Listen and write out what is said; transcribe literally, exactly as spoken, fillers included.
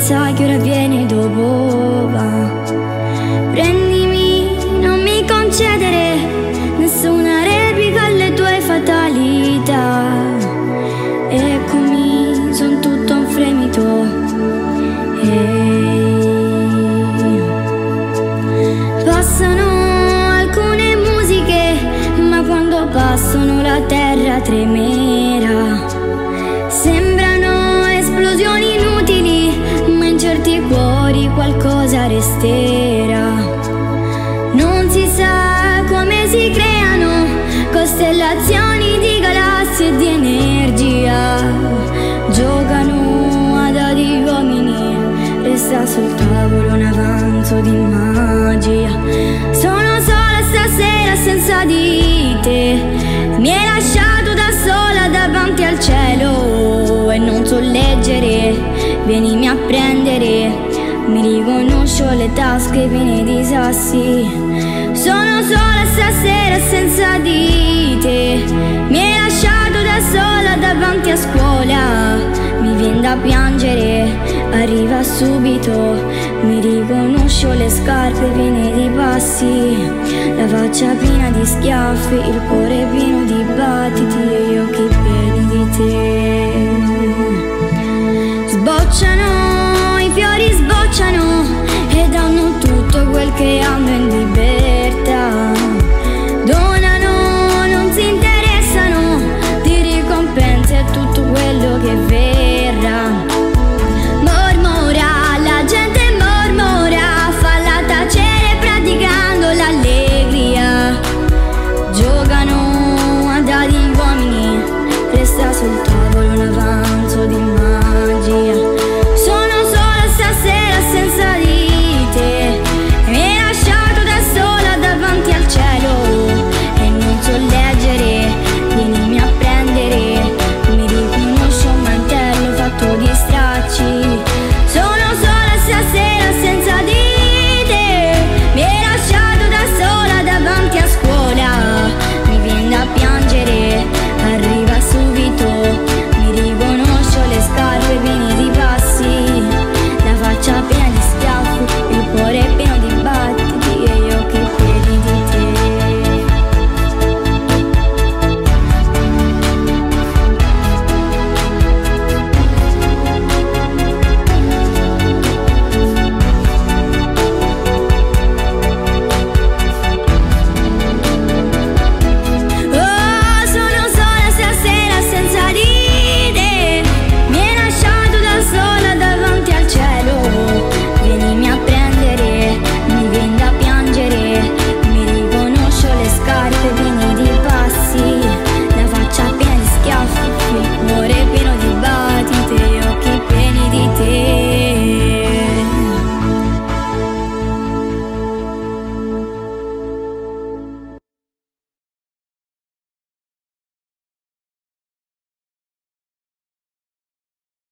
sai che ora viene dopo, va. Prendimi, non mi concedere nessuna replica alle tue fatalità. Eccomi, son tutto un fremito. Ehi. Passano alcune musiche, ma quando passano la terra tremerà. Sembrano esplosioni inutili, ma in certi cuori qualcosa resterà. Non si sa come si creano costellazioni di galassie e di energia. Giocano ad dadi uomini, resta sul tavolo un avanzo di magia. Sono sola stasera senza di te, mi hai lasciato da sola davanti al cielo e non so leggere, vienimi a prendere, mi riconosco le tasche piene di sassi. Sono sola stasera senza di te, mi hai lasciato da sola davanti a scuola, mi viene da piangere, arriva subito, mi riconosco le scarpe piene di passi, la faccia piena di schiaffi, il cuore pieno di battiti e gli occhi pieni di te. Sbocciano, i fiori sbocciano e danno tutto quel che hanno